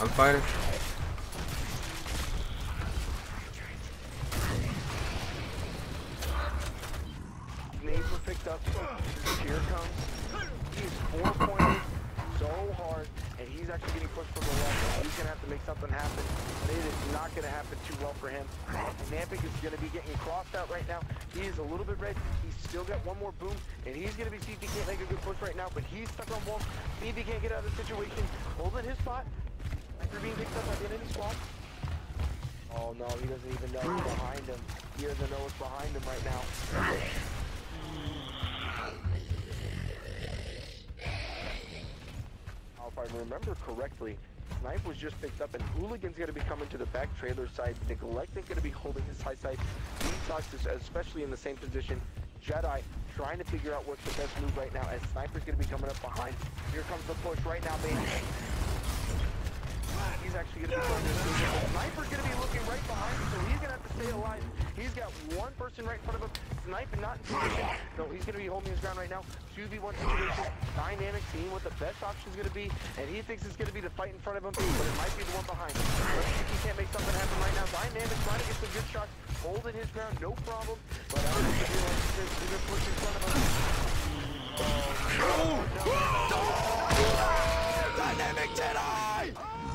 I'm fighting. Nades were picked up. Here comes. He's 4 pointed so hard, and he's actually getting pushed from the left. He's gonna have to make something happen. It is not gonna happen too well for him. Nampik is gonna be getting crossed out right now. He is a little bit red. He's still got one more boom, and he's gonna be see if he can't make a good push right now. But he's stuck on wall. See if he can't get out of the situation. Holding his spot. After being picked up by the enemy squad. Oh no, he doesn't even know what's behind him. He doesn't know what's behind him right now. If I remember correctly, Snipe was just picked up, and Hooligan's going to be coming to the back trailer side. Neglect's going to be holding his high side. Detox is especially in the same position. Jedi trying to figure out what's the best move right now, as Sniper's going to be coming up behind. Here comes the push right now, baby. He's actually going to be trying to do it. Sniper's going to be looking right behind him, so he's going to have to stay alive. He's got one person right in front of him. Sniper not in position. No, he's going to be holding his ground right now. 2v1 situation. Dynamic seeing what the best option is going to be, and he thinks it's going to be the fight in front of him, but it might be the one behind him. Let's see if he can't make something happen right now. Dynamic trying to get some good shots, holding his ground, no problem. But I don't think he's going to push in front of him. Dynamic Jedi!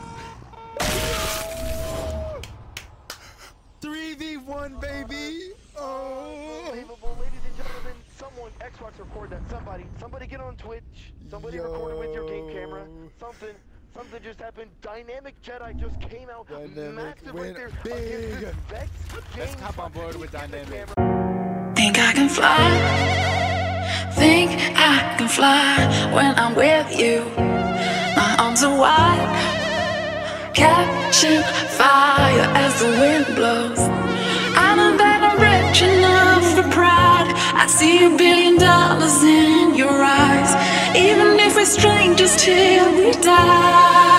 3v1, baby! Oh! Unbelievable, ladies and gentlemen. Someone, Xbox, record that. Somebody get on Twitch. Somebody record it with your game camera. Something just happened. Dynamic Jedi just came out. Massive right there. Big. VexX. Let's hop on board with Dynamic. Think I can fly. Think I can fly when I'm with you. My arms are wide, catching fire as the wind blows. I know that I'm rich enough for pride. I see $1 billion in your eyes. Even if we're strangers till we die.